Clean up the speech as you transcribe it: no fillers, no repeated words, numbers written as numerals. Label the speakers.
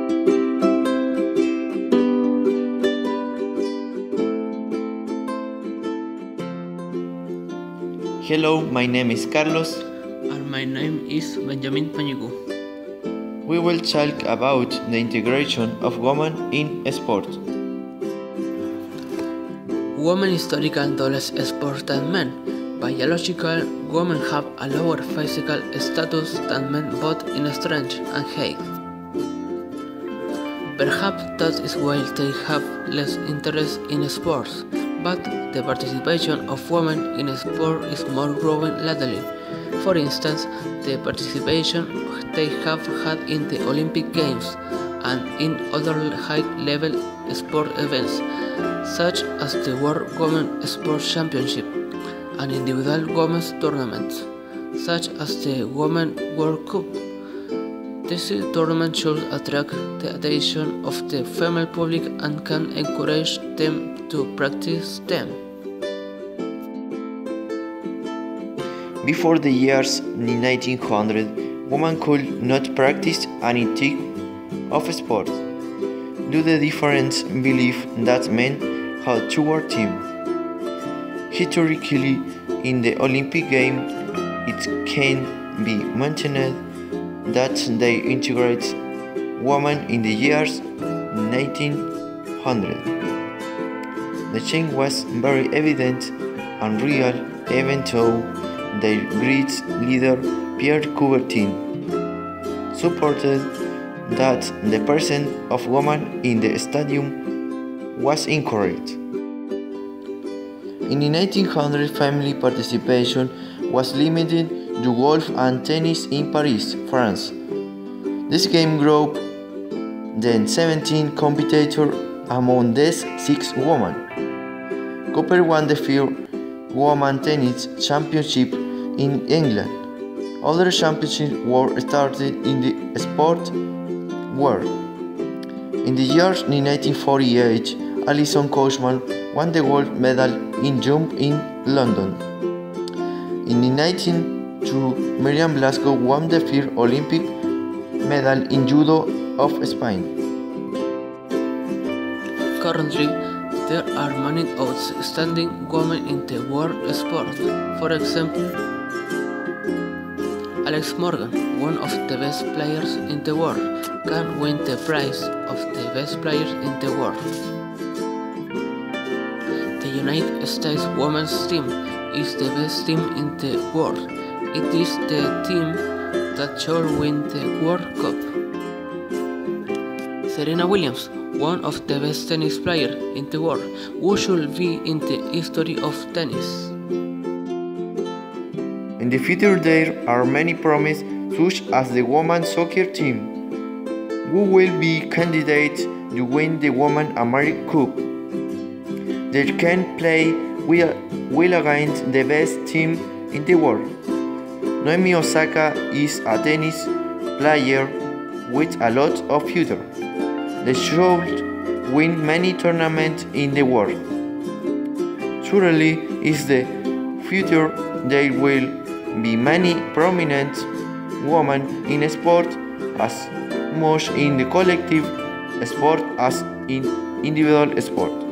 Speaker 1: Hello, my name is Carlos.
Speaker 2: And my name is Benjamin Pañigu.
Speaker 1: We will talk about the integration of women in sport.
Speaker 2: Women historically do less sport than men. Biologically, women have a lower physical status than men both in strength and height. Perhaps that is why they have less interest in sports, but the participation of women in sport is more growing lately. For instance, the participation they have had in the Olympic Games and in other high-level sport events, such as the World Women's Sports Championship and individual women's tournaments, such as the Women's World Cup. This tournament should attract the attention of the female public and can encourage them to practice them.
Speaker 1: Before the years 1900, women could not practice any type of sport due to the different belief that men had toward them. Historically, in the Olympic Games, it can be maintained that they integrate women in the years 1900. The change was very evident and real, even though their great leader Pierre Coubertin supported that the presence of women in the stadium was incorrect. In the 1900s, family participation was limited to golf and tennis in Paris, France. This game group then 17 competitors, among these 6 women. Cooper won the first Women's Tennis Championship in England. Other championships were started in the sport world. In the year 1948, Alison Kochman won the gold medal in jump in London. In the 1902, Miriam Blasco won the first Olympic medal in judo of Spain.
Speaker 2: Currently, there are many outstanding women in the world sport. For example, Alex Morgan, one of the best players in the world, can win the prize of the best player in the world. The United States women's team is the best team in the world. It is the team that should win the World Cup. Serena Williams, one of the best tennis players in the world, who should be in the history of tennis.
Speaker 1: In the future there are many promises, such as the women's soccer team, who will be candidates to win the Women's American Cup. They can play well against the best team in the world. Naomi Osaka is a tennis player with a lot of future. They should win many tournaments in the world. Surely is the future there will be many prominent women in sport, as much in the collective sport as in individual sport.